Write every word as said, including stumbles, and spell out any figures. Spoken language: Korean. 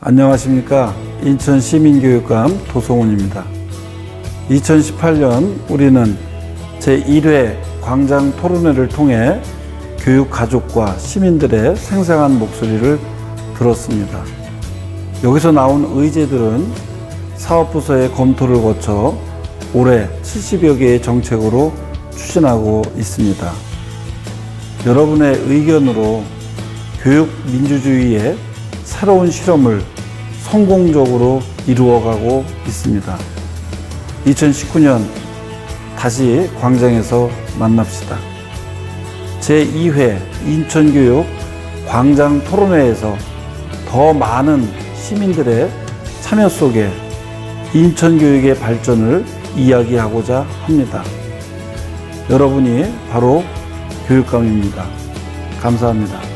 안녕하십니까. 인천시민교육감 도성훈입니다. 이천십팔 년 우리는 제일 회 광장토론회를 통해 교육 가족과 시민들의 생생한 목소리를 들었습니다. 여기서 나온 의제들은 사업부서의 검토를 거쳐 올해 칠십여 개의 정책으로 추진하고 있습니다. 여러분의 의견으로 교육 민주주의의 새로운 실험을 성공적으로 이루어가고 있습니다. 이천십구 년 다시 광장에서 만납시다. 제이 회 인천교육 광장토론회에서 더 많은 시민들의 참여 속에 인천교육의 발전을 이야기하고자 합니다. 여러분이 바로 교육감입니다. 감사합니다.